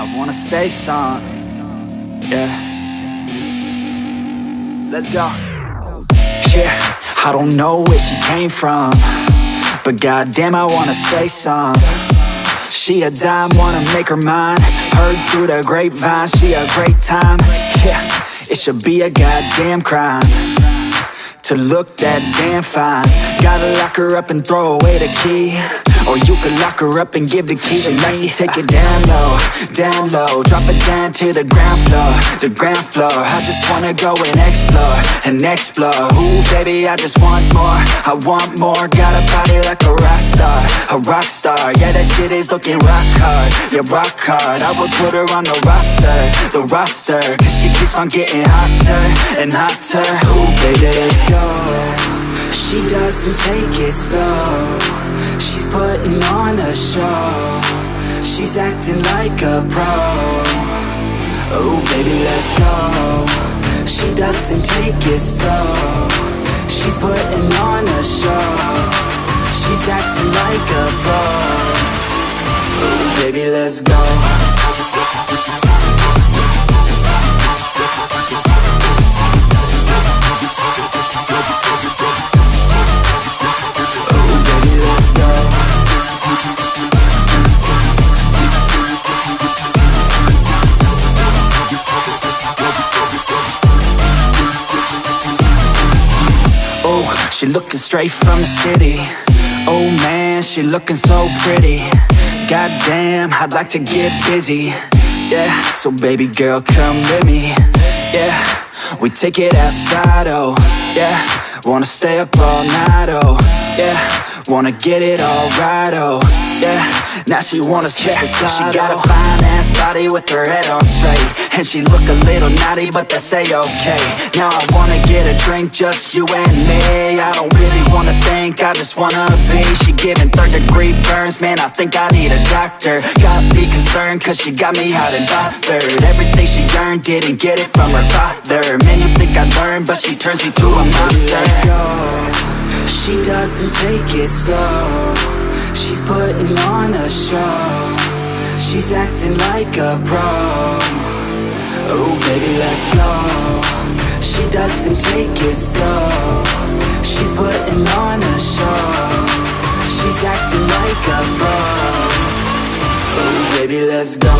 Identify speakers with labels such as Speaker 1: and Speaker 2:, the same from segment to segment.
Speaker 1: I wanna say something, yeah. Let's go. Yeah, I don't know where she came from, but goddamn, I wanna say something. She a dime, wanna make her mine. Heard through the grapevine, she a great time. Yeah, it should be a goddamn crime to look that damn fine. Gotta lock her up and throw away the key, or you could lock her up and give the key to me. Take it down low, drop it down to the ground floor, the ground floor. I just wanna go and explore, ooh baby, I just want more, I want more. Got a body like a rock star, yeah, that shit is looking rock hard, yeah, rock hard. I would put her on the roster, cause she keeps on getting hotter and hotter. Ooh baby, let's go. She doesn't take it slow, she's putting on a show, she's acting like a pro. Oh baby, let's go. She doesn't take it slow, she's putting on a show, she's acting like a pro. Oh baby, let's go. She looking straight from the city. Oh man, she looking so pretty. Goddamn, I'd like to get busy. Yeah, so baby girl, come with me. Yeah, we take it outside, oh yeah. Wanna stay up all night, oh yeah. Wanna get it all right, oh yeah. Now she wanna slip and slide. She got a fine ass body with her head on straight, and she look a little naughty, but that's a-okay. Now I wanna get a drink, just you and me. I don't really wanna think, I just wanna be. She giving third-degree burns, man, I think I need a doctor. Got me concerned, cause she got me hot and bothered. Everything she earned, didn't get it from her father. Man, you think I learned, but she turns me to a monster. Let's go. She doesn't take it slow, she's putting on a show, she's acting like a pro. Oh baby, let's go. She doesn't take it slow, she's putting on a show, she's acting like a pro. Oh baby, let's go.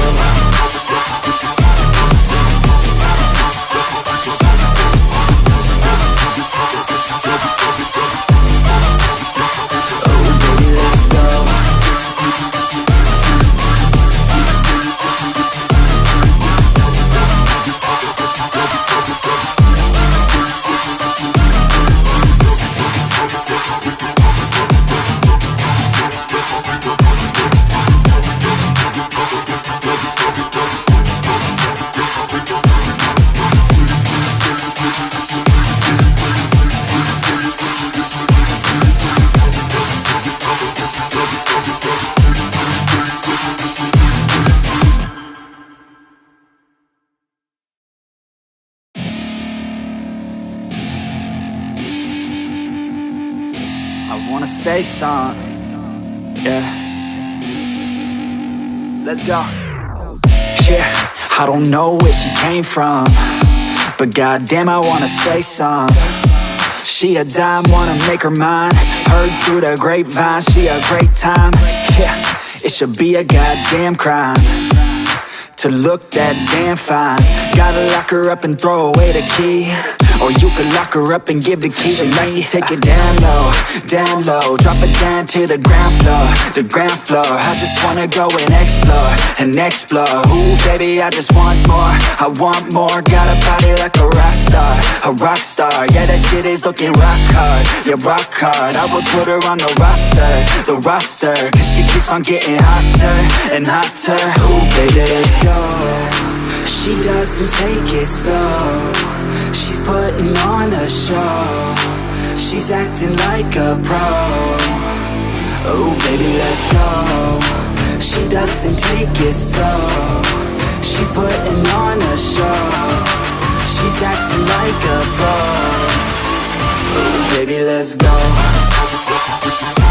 Speaker 1: I wanna say something, yeah. Let's go. Yeah, I don't know where she came from, but goddamn, I wanna say something. She a dime, wanna make her mine. Heard through the grapevine, she a great time. Yeah, it should be a goddamn crime to look that damn fine. Gotta lock her up and throw away the key, or you could lock her up and give the key to me. Take it down low, drop it down to the ground floor, the ground floor. I just wanna go and explore, ooh baby, I just want more, I want more. Got a body like a rock star, yeah, that shit is looking rock hard, yeah, rock hard. I would put her on the roster, cause she keeps on getting hotter and hotter. Ooh baby, let's go. She doesn't take it slow, she's putting on a show, she's acting like a pro. Oh baby, let's go. She doesn't take it slow, she's putting on a show, she's acting like a pro. Oh baby, let's go.